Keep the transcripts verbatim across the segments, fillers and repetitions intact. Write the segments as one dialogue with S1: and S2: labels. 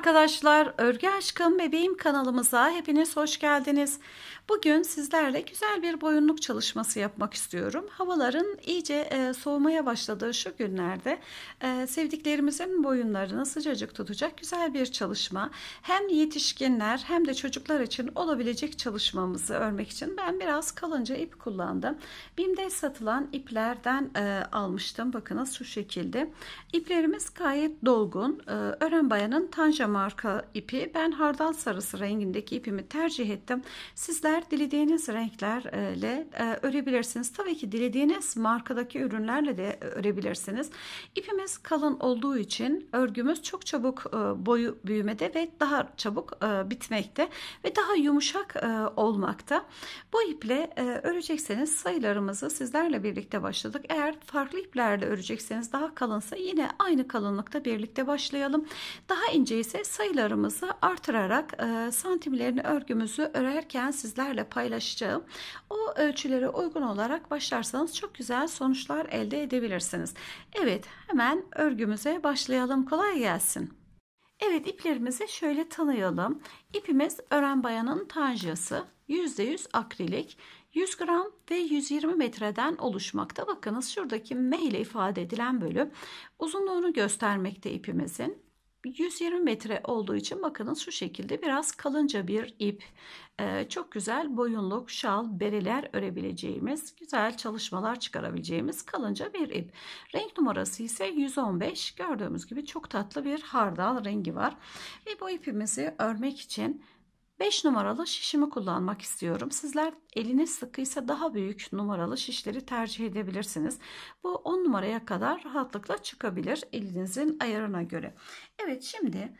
S1: arkadaşlar, Örgü Aşkım Bebeğim kanalımıza hepiniz hoş geldiniz. Bugün sizlerle güzel bir boyunluk çalışması yapmak istiyorum. Havaların iyice e, soğumaya başladığı şu günlerde e, sevdiklerimizin boyunlarını sıcacık tutacak güzel bir çalışma. Hem yetişkinler hem de çocuklar için olabilecek çalışmamızı örmek için ben biraz kalınca ip kullandım. BİM'de satılan iplerden e, almıştım. Bakınız şu şekilde. İplerimiz gayet dolgun. E, Ören Bayan'ın Tanja marka ipi. Ben hardal sarısı rengindeki ipimi tercih ettim. Sizler dilediğiniz renklerle örebilirsiniz. Tabii ki dilediğiniz markadaki ürünlerle de örebilirsiniz. İpimiz kalın olduğu için örgümüz çok çabuk boyu büyümede ve daha çabuk bitmekte ve daha yumuşak olmakta. Bu iple örecekseniz sayılarımızı sizlerle birlikte başladık. Eğer farklı iplerle örecekseniz daha kalınsa yine aynı kalınlıkta birlikte başlayalım. Daha ince ise sayılarımızı artırarak santimlerini örgümüzü örerken sizlerle paylaşacağım. O ölçülere uygun olarak başlarsanız çok güzel sonuçlar elde edebilirsiniz. Evet, hemen örgümüze başlayalım. Kolay gelsin. Evet, iplerimizi şöyle tanıyalım. İpimiz Ören Bayan'ın Tanjası, yüzde yüz akrilik, yüz gram ve yüz yirmi metreden oluşmakta. Bakınız şuradaki M ile ifade edilen bölüm uzunluğunu göstermekte ipimizin. yüz yirmi metre olduğu için bakınız şu şekilde biraz kalınca bir ip. Ee, çok güzel boyunluk, şal, bereler örebileceğimiz, güzel çalışmalar çıkarabileceğimiz kalınca bir ip. Renk numarası ise yüz on beş. Gördüğümüz gibi çok tatlı bir hardal rengi var. Ve bu ipimizi örmek için beş numaralı şişimi kullanmak istiyorum. Sizler eliniz sıkıysa daha büyük numaralı şişleri tercih edebilirsiniz. Bu on numaraya kadar rahatlıkla çıkabilir elinizin ayarına göre. Evet, şimdi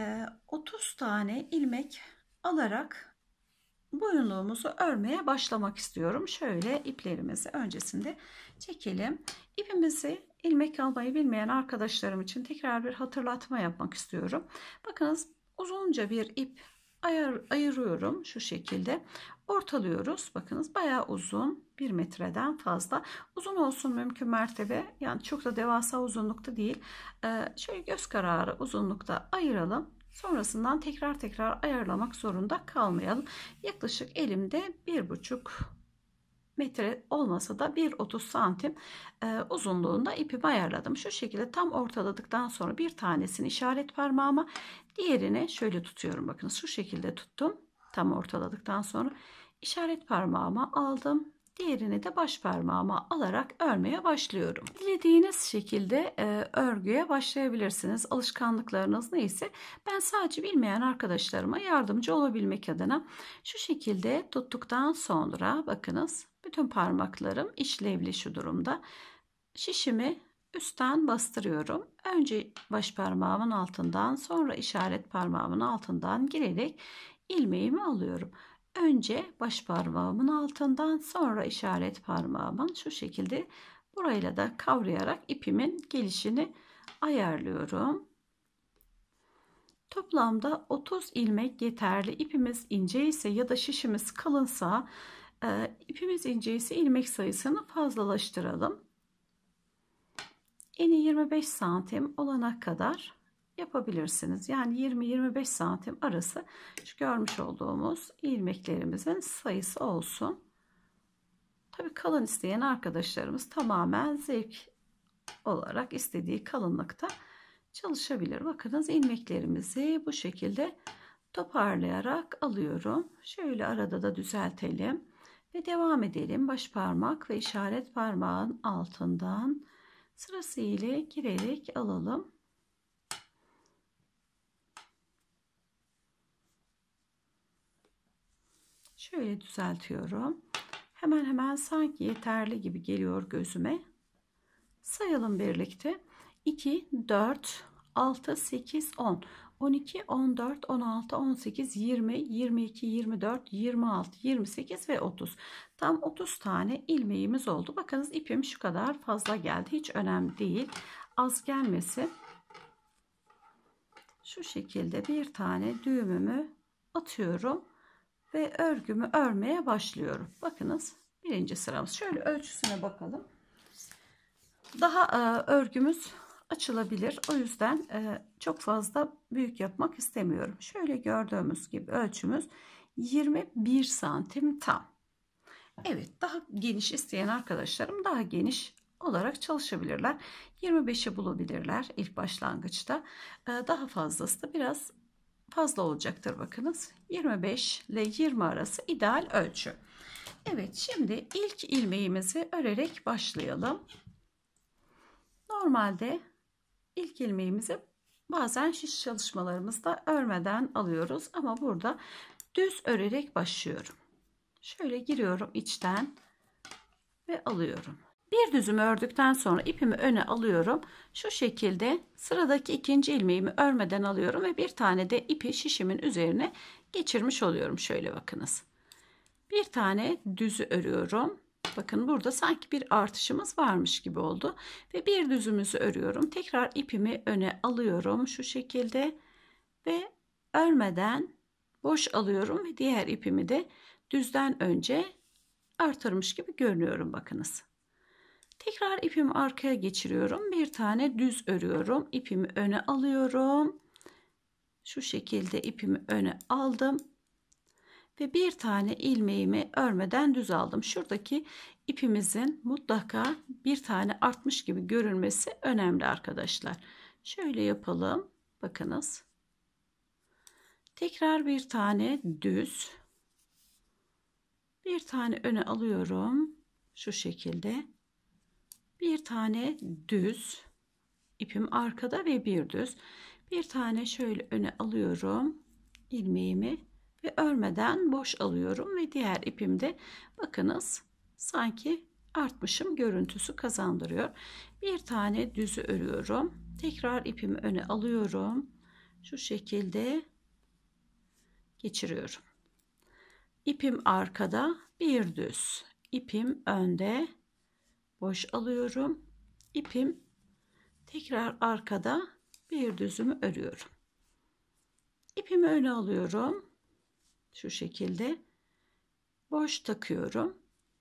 S1: otuz tane ilmek alarak boyunluğumuzu örmeye başlamak istiyorum. Şöyle iplerimizi öncesinde çekelim. İpimizi ilmek almayı bilmeyen arkadaşlarım için tekrar bir hatırlatma yapmak istiyorum. Bakınız uzunca bir ip Ayır, ayırıyorum şu şekilde, ortalıyoruz. Bakınız bayağı uzun, bir metreden fazla uzun olsun mümkün mertebe, yani çok da devasa uzunlukta değil. Ee, şöyle göz kararı uzunlukta ayıralım. Sonrasından tekrar tekrar ayarlamak zorunda kalmayalım. Yaklaşık elimde bir buçuk metre olmasa da bir otuz santim e, uzunluğunda ipimi ayarladım. Şu şekilde tam ortaladıktan sonra bir tanesini işaret parmağıma, diğerini şöyle tutuyorum. Bakın şu şekilde tuttum. Tam ortaladıktan sonra işaret parmağıma aldım. Diğerini de baş parmağıma alarak örmeye başlıyorum. Dilediğiniz şekilde e, örgüye başlayabilirsiniz. Alışkanlıklarınız neyse. Ben sadece bilmeyen arkadaşlarıma yardımcı olabilmek adına şu şekilde tuttuktan sonra bakınız bütün parmaklarım işlevli şu durumda. Şişimi üstten bastırıyorum. Önce baş parmağımın altından, sonra işaret parmağımın altından girerek ilmeğimi alıyorum. Önce baş parmağımın altından, sonra işaret parmağımın şu şekilde burayla da kavrayarak ipimin gelişini ayarlıyorum. Toplamda otuz ilmek yeterli. İpimiz ince ise ya da şişimiz kalınsa, e, ipimiz ince ise ilmek sayısını fazlalaştıralım. Eni yirmi beş santim olana kadar yapabilirsiniz. Yani yirmi yirmi beş santim arası şu görmüş olduğumuz ilmeklerimizin sayısı olsun. Tabii kalın isteyen arkadaşlarımız tamamen zevk olarak istediği kalınlıkta çalışabilir. Bakınız ilmeklerimizi bu şekilde toparlayarak alıyorum. Şöyle arada da düzeltelim ve devam edelim. Baş parmak ve işaret parmağın altından sırasıyla girerek alalım. Şöyle düzeltiyorum. Hemen hemen sanki yeterli gibi geliyor gözüme. Sayalım birlikte. iki, dört, altı, sekiz, on. on iki, on dört, on altı, on sekiz, yirmi, yirmi iki, yirmi dört, yirmi altı, yirmi sekiz ve otuz. Tam otuz tane ilmeğimiz oldu. Bakınız ipim şu kadar fazla geldi. Hiç önemli değil. Az gelmesin. Şu şekilde bir tane düğümümü atıyorum ve örgümü örmeye başlıyorum. Bakınız birinci sıramız. Şöyle ölçüsüne bakalım. Daha e, örgümüz açılabilir. O yüzden e, çok fazla büyük yapmak istemiyorum. Şöyle gördüğümüz gibi ölçümüz yirmi bir santim tam. Evet, daha geniş isteyen arkadaşlarım daha geniş olarak çalışabilirler. yirmi beşi bulabilirler ilk başlangıçta. E, daha fazlası da biraz fazla olacaktır bakınız. yirmi beş ile yirmi arası ideal ölçü. Evet, şimdi ilk ilmeğimizi örerek başlayalım. Normalde ilk ilmeğimizi bazen şiş çalışmalarımızda örmeden alıyoruz ama burada düz örerek başlıyorum. Şöyle giriyorum içten ve alıyorum. Bir düzümü ördükten sonra ipimi öne alıyorum. Şu şekilde sıradaki ikinci ilmeğimi örmeden alıyorum ve bir tane de ipi şişimin üzerine geçirmiş oluyorum. Şöyle bakınız. Bir tane düzü örüyorum. Bakın burada sanki bir artışımız varmış gibi oldu. Ve bir düzümüzü örüyorum. Tekrar ipimi öne alıyorum şu şekilde. Ve örmeden boş alıyorum ve diğer ipimi de düzden önce artırmış gibi görünüyorum bakınız. Tekrar ipimi arkaya geçiriyorum. Bir tane düz örüyorum. İpimi öne alıyorum. Şu şekilde ipimi öne aldım. Ve bir tane ilmeğimi örmeden düz aldım. Şuradaki ipimizin mutlaka bir tane artmış gibi görünmesi önemli arkadaşlar. Şöyle yapalım. Bakınız. Tekrar bir tane düz. Bir tane öne alıyorum. Şu şekilde. Bir tane düz. İpim arkada ve bir düz. Bir tane şöyle öne alıyorum. İlmeğimi. Ve örmeden boş alıyorum ve diğer ipimde bakınız sanki artmışım görüntüsü kazandırıyor. Bir tane düzü örüyorum. Tekrar ipimi öne alıyorum. Şu şekilde geçiriyorum. İpim arkada, bir düz. İpim önde, boş alıyorum. İpim tekrar arkada, bir düzümü örüyorum. İpimi öne alıyorum. Şu şekilde boş takıyorum.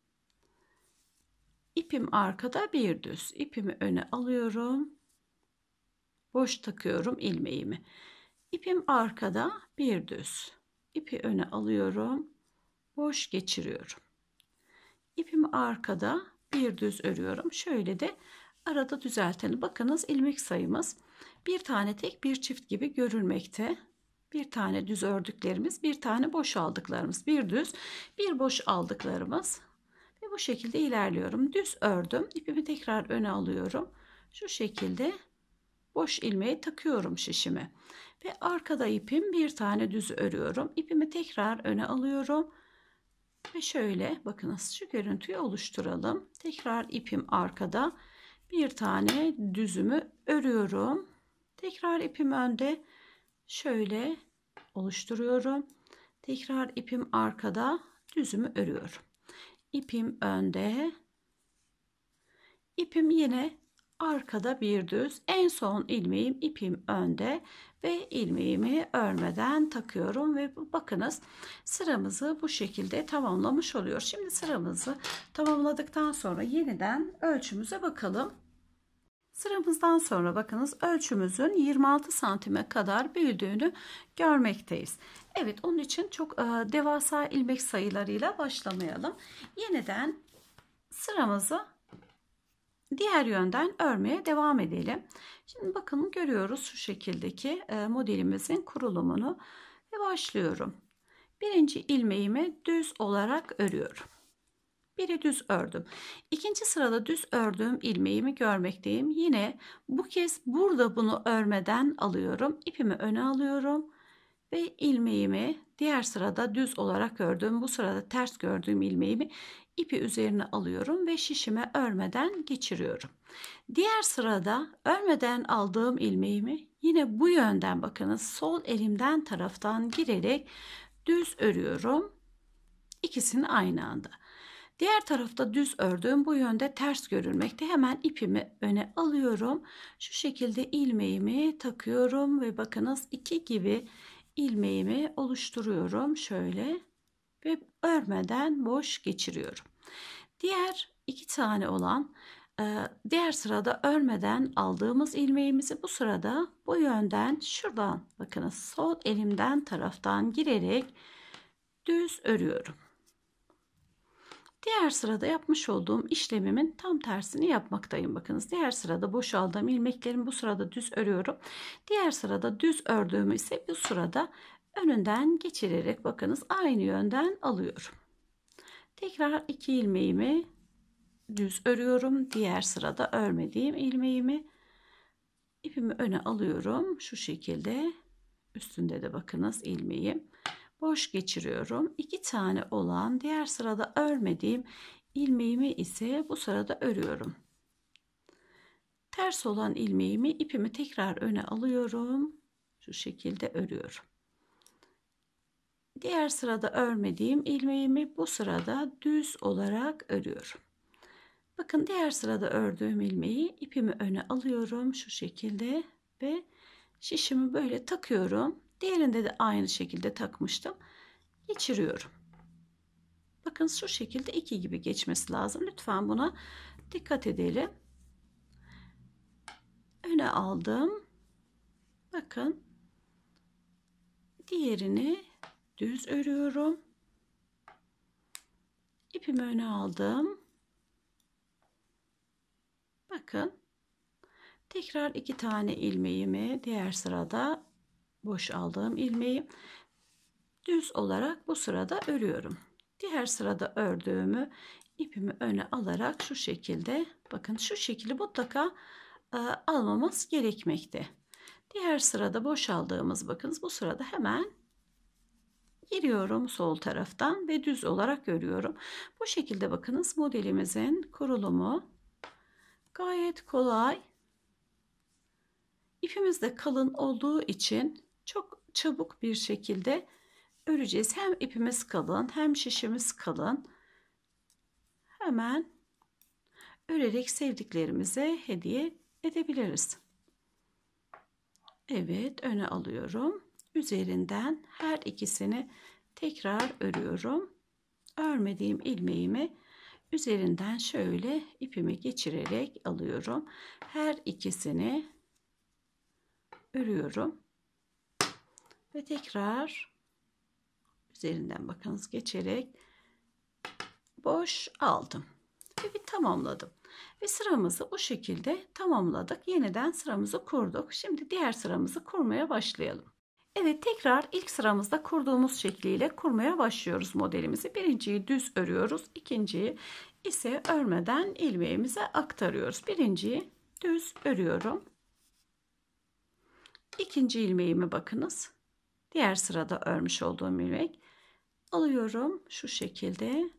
S1: İpim arkada, bir düz. İpimi öne alıyorum. Boş takıyorum ilmeğimi. İpim arkada, bir düz. İpi öne alıyorum. Boş geçiriyorum. İpimi arkada, bir düz örüyorum. Şöyle de arada düzeltelim. Bakınız ilmek sayımız bir tane tek bir çift gibi görülmekte. Bir tane düz ördüklerimiz, bir tane boş aldıklarımız, bir düz, bir boş aldıklarımız ve bu şekilde ilerliyorum. Düz ördüm, ipimi tekrar öne alıyorum. Şu şekilde boş ilmeği takıyorum şişime ve arkada ipim bir tane düz örüyorum. İpimi tekrar öne alıyorum ve şöyle bakınız şu görüntüyü oluşturalım. Tekrar ipim arkada, bir tane düzümü örüyorum. Tekrar ipim önde. Şöyle oluşturuyorum. Tekrar ipim arkada, düzümü örüyorum. İpim önde. İpim yine arkada bir düz. En son ilmeğim ipim önde ve ilmeğimi örmeden takıyorum ve bakınız sıramızı bu şekilde tamamlamış oluyor. Şimdi sıramızı tamamladıktan sonra yeniden ölçümüze bakalım. Sıramızdan sonra bakınız ölçümüzün yirmi altı santime kadar büyüdüğünü görmekteyiz. Evet, onun için çok e, devasa ilmek sayılarıyla başlamayalım. Yeniden sıramızı diğer yönden örmeye devam edelim. Şimdi bakın görüyoruz şu şekildeki e, modelimizin kurulumunu ve başlıyorum. Birinci ilmeğimi düz olarak örüyorum. Biri düz ördüm. İkinci sırada düz ördüğüm ilmeğimi görmekteyim. Yine bu kez burada bunu örmeden alıyorum. İpimi öne alıyorum ve ilmeğimi diğer sırada düz olarak ördüğüm, bu sırada ters gördüğüm ilmeğimi ipi üzerine alıyorum ve şişime örmeden geçiriyorum. Diğer sırada örmeden aldığım ilmeğimi yine bu yönden bakınız sol elimden taraftan girerek düz örüyorum. İkisini aynı anda. Diğer tarafta düz ördüğüm bu yönde ters görülmekte. Hemen ipimi öne alıyorum. Şu şekilde ilmeğimi takıyorum ve bakınız iki gibi ilmeğimi oluşturuyorum. Şöyle ve örmeden boş geçiriyorum. Diğer iki tane olan Ee, diğer sırada örmeden aldığımız ilmeğimizi bu sırada bu yönden şuradan bakınız sol elimden taraftan girerek düz örüyorum. Diğer sırada yapmış olduğum işlemimin tam tersini yapmaktayım. Bakınız diğer sırada boşaldığım ilmeklerimi bu sırada düz örüyorum. Diğer sırada düz ördüğümü ise bu sırada önünden geçirerek bakınız aynı yönden alıyorum. Tekrar iki ilmeğimi düz örüyorum. Diğer sırada örmediğim ilmeğimi ipimi öne alıyorum. Şu şekilde üstünde de bakınız ilmeğim. Boş geçiriyorum. İki tane olan diğer sırada örmediğim ilmeğimi ise bu sırada örüyorum. Ters olan ilmeğimi ipimi tekrar öne alıyorum. Şu şekilde örüyorum. Diğer sırada örmediğim ilmeğimi bu sırada düz olarak örüyorum. Bakın diğer sırada ördüğüm ilmeği ipimi öne alıyorum şu şekilde ve şişimi böyle takıyorum. Diğerinde de aynı şekilde takmıştım. Geçiriyorum. Bakın şu şekilde iki gibi geçmesi lazım. Lütfen buna dikkat edelim. Öne aldım. Bakın. Diğerini düz örüyorum. İpimi öne aldım. Bakın. Tekrar iki tane ilmeğimi diğer sırada boş aldığım ilmeği düz olarak bu sırada örüyorum. Diğer sırada ördüğümü ipimi öne alarak şu şekilde bakın şu şekilde mutlaka e, almamız gerekmekte. Diğer sırada boş aldığımız bakınız bu sırada hemen giriyorum sol taraftan ve düz olarak örüyorum. Bu şekilde bakınız modelimizin kurulumu gayet kolay. İpimiz de kalın olduğu için çok çabuk bir şekilde öreceğiz. Hem ipimiz kalın hem şişimiz kalın. Hemen örerek sevdiklerimize hediye edebiliriz. Evet, öne alıyorum. Üzerinden her ikisini tekrar örüyorum. Örmediğim ilmeğimi üzerinden şöyle ipimi geçirerek alıyorum. Her ikisini örüyorum. Ve tekrar üzerinden bakınız geçerek boş aldım ve bir tamamladım ve sıramızı bu şekilde tamamladık. Yeniden sıramızı kurduk. Şimdi diğer sıramızı kurmaya başlayalım. Evet, tekrar ilk sıramızda kurduğumuz şekliyle kurmaya başlıyoruz modelimizi. Birinciyi düz örüyoruz, ikinciyi ise örmeden ilmeğimize aktarıyoruz. Birinciyi düz örüyorum, ikinci ilmeğimi bakınız diğer sırada örmüş olduğum ilmek alıyorum şu şekilde.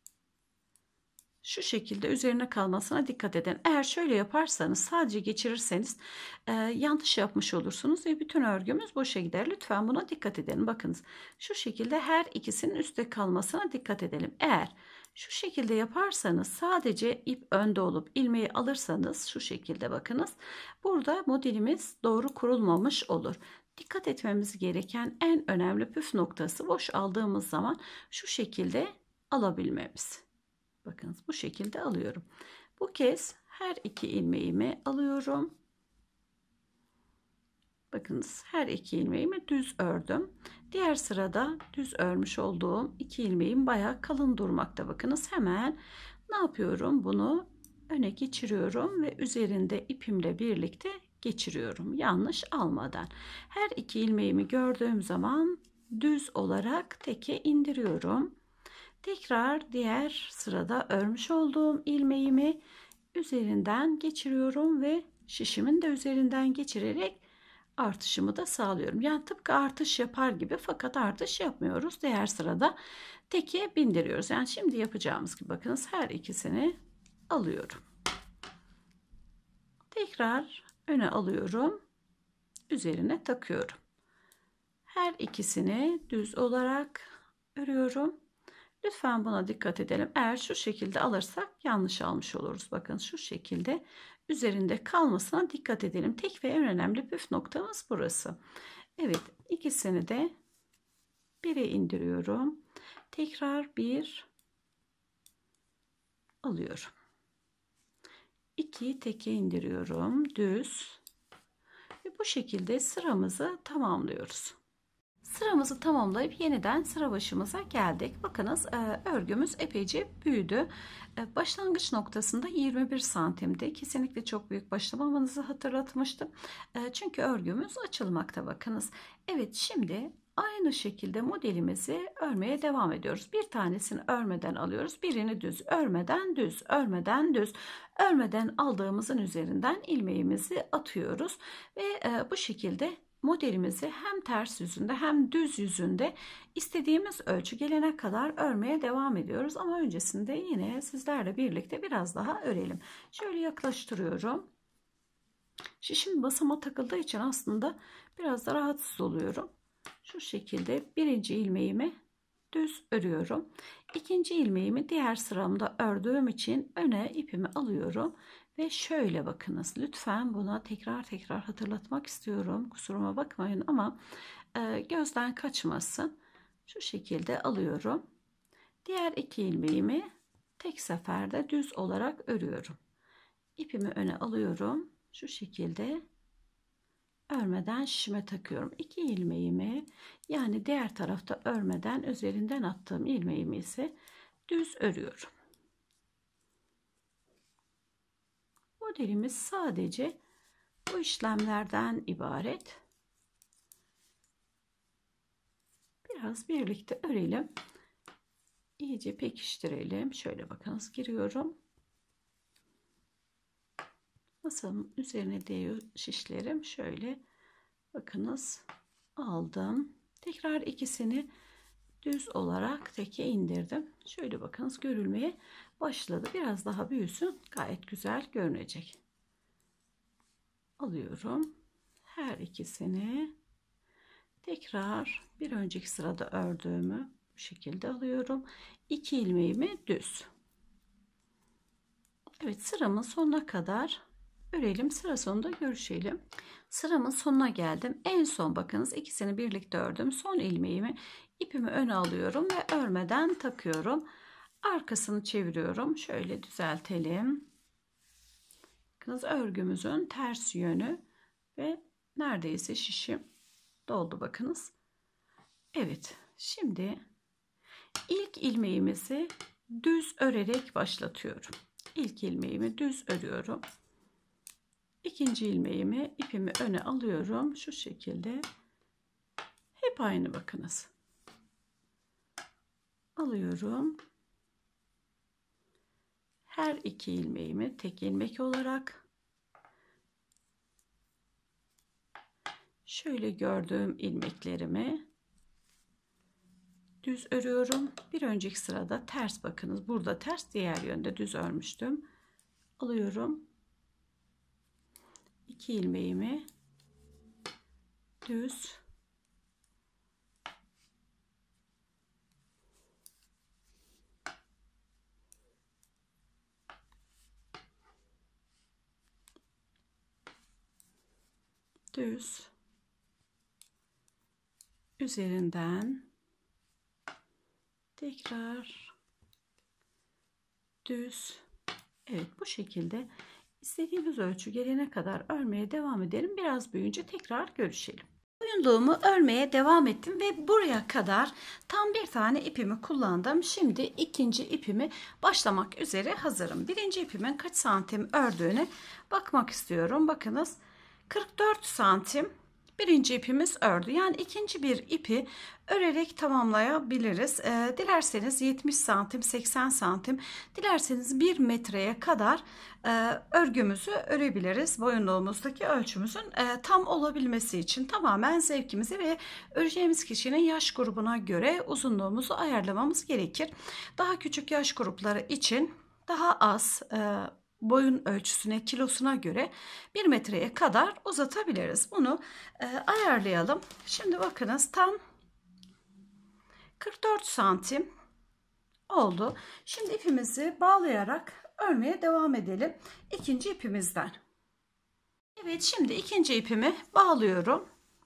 S1: Şu şekilde üzerine kalmasına dikkat edin. Eğer şöyle yaparsanız sadece geçirirseniz e, yanlış yapmış olursunuz ve bütün örgümüz boşa gider. Lütfen buna dikkat edelim. Bakınız şu şekilde her ikisinin üstte kalmasına dikkat edelim. Eğer şu şekilde yaparsanız sadece ip önde olup ilmeği alırsanız şu şekilde bakınız. Burada modelimiz doğru kurulmamış olur. Dikkat etmemiz gereken en önemli püf noktası boş aldığımız zaman şu şekilde alabilmemiz. Bakınız bu şekilde alıyorum. Bu kez her iki ilmeğimi alıyorum. Bakınız her iki ilmeğimi düz ördüm. Diğer sırada düz örmüş olduğum iki ilmeğim bayağı kalın durmakta. Bakınız hemen ne yapıyorum? Bunu öne geçiriyorum ve üzerinde ipimle birlikte geçiriyorum. Yanlış almadan. Her iki ilmeğimi gördüğüm zaman düz olarak teke indiriyorum. Tekrar diğer sırada örmüş olduğum ilmeğimi üzerinden geçiriyorum ve şişimin de üzerinden geçirerek artışımı da sağlıyorum. Yani tıpkı artış yapar gibi fakat artış yapmıyoruz. Diğer sırada teke bindiriyoruz. Yani şimdi yapacağımız gibi bakınız her ikisini alıyorum. Tekrar öne alıyorum. Üzerine takıyorum. Her ikisini düz olarak örüyorum. Lütfen buna dikkat edelim. Eğer şu şekilde alırsak yanlış almış oluruz. Bakın şu şekilde üzerinde kalmasına dikkat edelim. Tek ve en önemli püf noktamız burası. Evet, ikisini de bire indiriyorum. Tekrar bir alıyorum. ikiyi teke indiriyorum. Düz. Ve bu şekilde sıramızı tamamlıyoruz. Sıramızı tamamlayıp yeniden sıra başımıza geldik. Bakınız örgümüz epeyce büyüdü. Başlangıç noktasında yirmi bir santimdi. Kesinlikle çok büyük başlamamanızı hatırlatmıştım. Çünkü örgümüz açılmakta, bakınız. Evet, şimdi aynı şekilde modelimizi örmeye devam ediyoruz. Bir tanesini örmeden alıyoruz. Birini düz, örmeden düz, örmeden düz. Örmeden aldığımızın üzerinden ilmeğimizi atıyoruz. Ve bu şekilde modelimizi hem ters yüzünde hem düz yüzünde istediğimiz ölçü gelene kadar örmeye devam ediyoruz. Ama öncesinde yine sizlerle birlikte biraz daha örelim. Şöyle yaklaştırıyorum. Şişim basama takıldığı için aslında biraz da rahatsız oluyorum. Şu şekilde birinci ilmeğimi düz örüyorum. İkinci ilmeğimi diğer sıramda ördüğüm için öne ipimi alıyorum. Ve şöyle bakınız, lütfen buna tekrar tekrar hatırlatmak istiyorum. Kusuruma bakmayın ama e, gözden kaçmasın. Şu şekilde alıyorum. Diğer iki ilmeğimi tek seferde düz olarak örüyorum. İpimi öne alıyorum. Şu şekilde örmeden şişime takıyorum. İki ilmeğimi, yani diğer tarafta örmeden üzerinden attığım ilmeğimi ise düz örüyorum. Modelimiz sadece bu işlemlerden ibaret. Biraz birlikte örelim. İyice pekiştirelim. Şöyle bakınız, giriyorum. Masanın üzerine değiyor şişlerim. Şöyle bakınız, aldım. Tekrar ikisini düz olarak teke indirdim. Şöyle bakınız, görülmeye başladı. Biraz daha büyüsün, gayet güzel görünecek. Alıyorum. Her ikisini tekrar bir önceki sırada ördüğümü bu şekilde alıyorum. İki ilmeğimi düz. Evet, sıramın sonuna kadar örelim. Sıra sonunda görüşelim. Sıramın sonuna geldim. En son bakınız, ikisini birlikte ördüm. Son ilmeğimi, ipimi öne alıyorum ve örmeden takıyorum. Arkasını çeviriyorum. Şöyle düzeltelim. Bakınız, örgümüzün ters yönü ve neredeyse şişim doldu, bakınız. Evet, şimdi ilk ilmeğimizi düz örerek başlatıyorum. İlk ilmeğimi düz örüyorum. İkinci ilmeğimi, ipimi öne alıyorum. Şu şekilde hep aynı, bakınız. Alıyorum. Her iki ilmeğimi tek ilmek olarak şöyle gördüğüm ilmeklerimi düz örüyorum. Bir önceki sırada ters, bakınız. Burada ters, diğer yönde düz örmüştüm. Alıyorum. İki ilmeğimi düz, düz, üzerinden tekrar düz. Evet, bu şekilde istediğimiz ölçü gelene kadar örmeye devam edelim. Biraz büyüyünce tekrar görüşelim. Boyunluğumu örmeye devam ettim ve buraya kadar tam bir tane ipimi kullandım. Şimdi ikinci ipimi başlamak üzere hazırım. Birinci ipimin kaç santim ördüğüne bakmak istiyorum. Bakınız, kırk dört santim birinci ipimiz ördü. Yani ikinci bir ipi örerek tamamlayabiliriz. E, dilerseniz yetmiş santim, seksen santim, dilerseniz bir metreye kadar e, örgümüzü örebiliriz. Boyunluğumuzdaki ölçümüzün e, tam olabilmesi için tamamen zevkimize ve öreceğimiz kişinin yaş grubuna göre uzunluğumuzu ayarlamamız gerekir. Daha küçük yaş grupları için daha az e, boyun ölçüsüne, kilosuna göre bir metreye kadar uzatabiliriz. Bunu e, ayarlayalım. Şimdi bakınız, tam kırk dört santim oldu. Şimdi ipimizi bağlayarak örmeye devam edelim. İkinci ipimizden. Evet, şimdi ikinci ipimi bağlıyorum.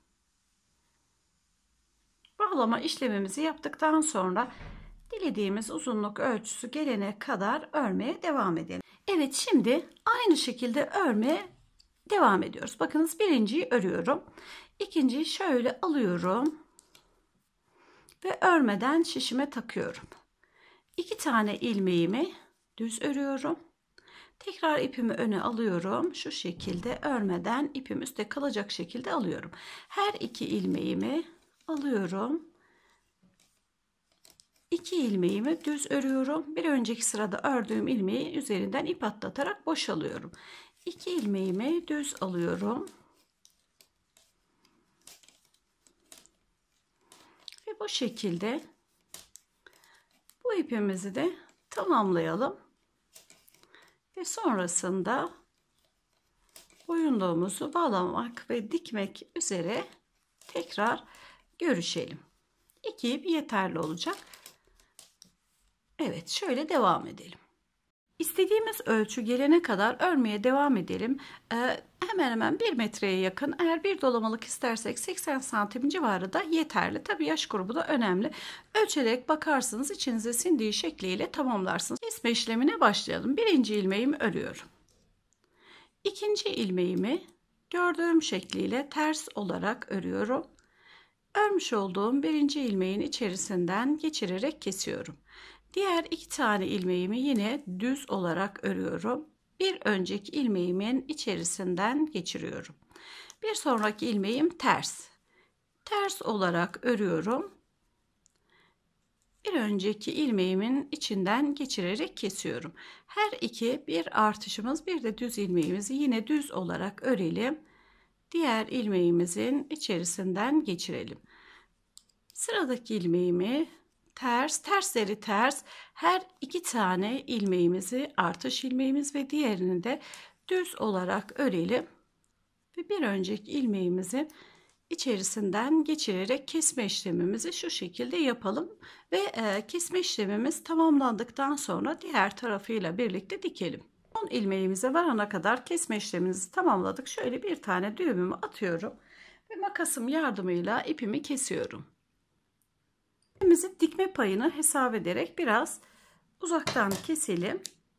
S1: Bağlama işlemimizi yaptıktan sonra dilediğimiz uzunluk ölçüsü gelene kadar örmeye devam edelim. Evet, şimdi aynı şekilde örmeye devam ediyoruz. Bakınız, birinciyi örüyorum. İkinciyi şöyle alıyorum ve örmeden şişime takıyorum. İki tane ilmeğimi düz örüyorum. Tekrar ipimi öne alıyorum. Şu şekilde örmeden ipim üstte kalacak şekilde alıyorum. Her iki ilmeğimi alıyorum. İki ilmeğimi düz örüyorum. Bir önceki sırada ördüğüm ilmeği üzerinden ip atlatarak boşalıyorum. İki ilmeğimi düz alıyorum. Ve bu şekilde bu ipimizi de tamamlayalım. Ve sonrasında boyunluğumuzu bağlamak ve dikmek üzere tekrar görüşelim. İki ip yeterli olacak. Evet, şöyle devam edelim. İstediğimiz ölçü gelene kadar örmeye devam edelim. Ee, hemen hemen bir metreye yakın. Eğer bir dolamalık istersek seksen santim civarı da yeterli. Tabii yaş grubu da önemli. Ölçerek bakarsınız, içinize sindiği şekliyle tamamlarsınız. Kesme işlemine başlayalım. Birinci ilmeğimi örüyorum. İkinci ilmeğimi gördüğüm şekliyle ters olarak örüyorum. Örmüş olduğum birinci ilmeğin içerisinden geçirerek kesiyorum. Diğer iki tane ilmeğimi yine düz olarak örüyorum. Bir önceki ilmeğimin içerisinden geçiriyorum. Bir sonraki ilmeğim ters. Ters olarak örüyorum. Bir önceki ilmeğimin içinden geçirerek kesiyorum. Her iki bir artışımız, bir de düz ilmeğimizi yine düz olarak örelim. Diğer ilmeğimizin içerisinden geçirelim. Sıradaki ilmeğimi ters, tersleri ters, her iki tane ilmeğimizi artış ilmeğimiz ve diğerini de düz olarak örelim. Ve bir önceki ilmeğimizi içerisinden geçirerek kesme işlemimizi şu şekilde yapalım. Ve e, kesme işlemimiz tamamlandıktan sonra diğer tarafıyla birlikte dikelim. on ilmeğimize varana kadar kesme işlemimizi tamamladık. Şöyle bir tane düğümümü atıyorum ve makasım yardımıyla ipimi kesiyorum. İpimizin dikme payını hesap ederek biraz uzaktan keselim.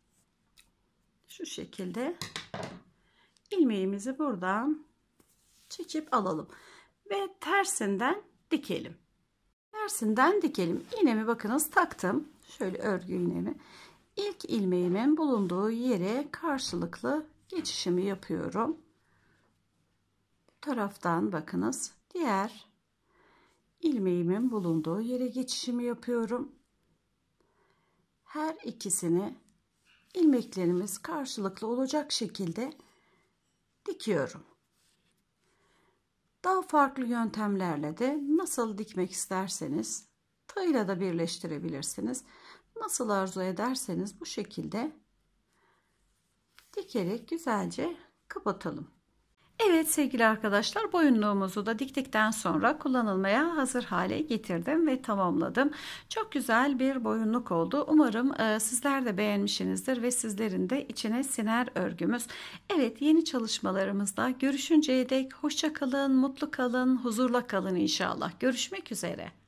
S1: Şu şekilde ilmeğimizi buradan çekip alalım ve tersinden dikelim. Tersinden dikelim. İğnemi bakınız taktım. Şöyle örgü iğnemi. İlk ilmeğimin bulunduğu yere karşılıklı geçişimi yapıyorum. Bu taraftan bakınız diğer ilmeğimin bulunduğu yere geçişimi yapıyorum. Her ikisini ilmeklerimiz karşılıklı olacak şekilde dikiyorum. Daha farklı yöntemlerle de nasıl dikmek isterseniz tığla da birleştirebilirsiniz. Nasıl arzu ederseniz bu şekilde dikerek güzelce kapatalım. Evet sevgili arkadaşlar, boyunluğumuzu da diktikten sonra kullanılmaya hazır hale getirdim ve tamamladım. Çok güzel bir boyunluk oldu. Umarım e, sizler de beğenmişsinizdir ve sizlerin de içine siner örgümüz. Evet, yeni çalışmalarımızda görüşünceye dek hoşça kalın, mutlu kalın, huzurla kalın inşallah. Görüşmek üzere.